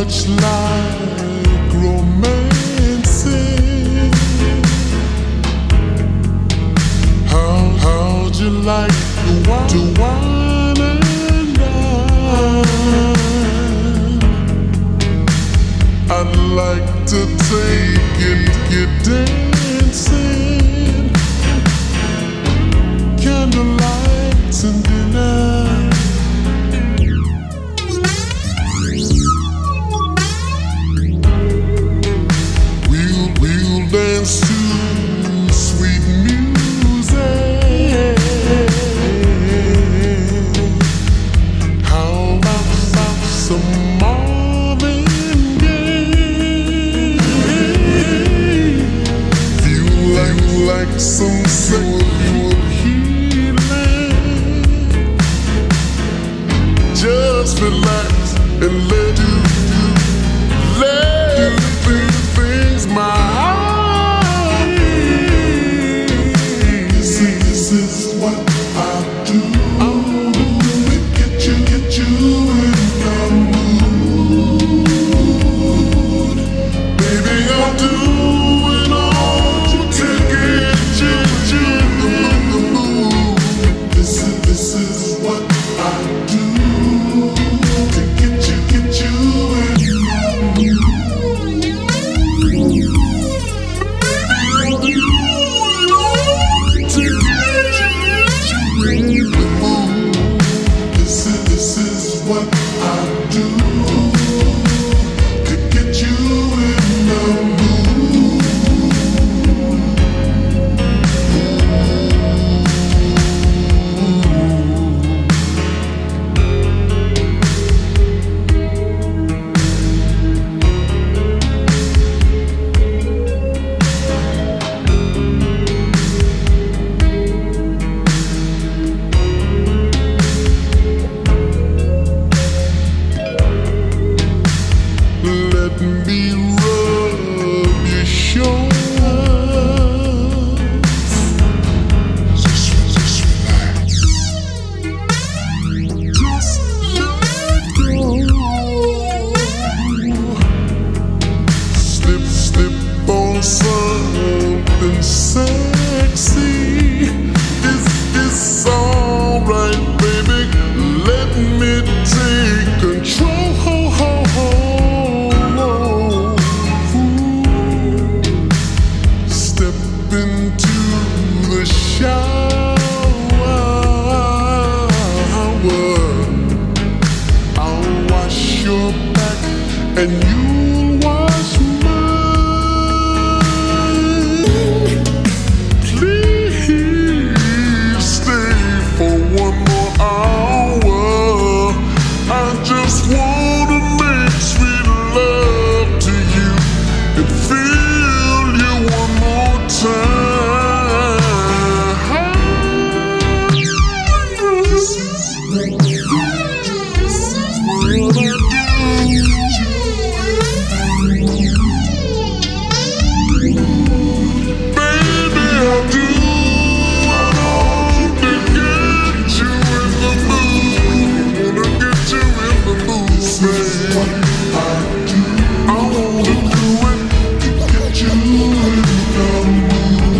much like romancing. How'd you like to wine and dine? I'd like to take you dancing, candlelights and dinner. We'll dance to sweet music. How about some Marvin Gaye? Feel like some sexual healing. Just relax and let you things my eyes. This is what I do. Get you in the mood. Baby, I'll do it all to get you in the mood. This is what I do to get you in the mood. What I do to get you in the mood. Let me rub your shoulders. Just relax. Just let go. Slip on something sexy. It's alright, baby. Let me take control. Into the shower, I'll wash your back and you'll wash mine. Please stay for one more hour. I just want to make sweet love to you and feel you one more time. I wanna do it to get you in the mood.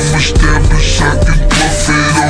I'm established, I can puff it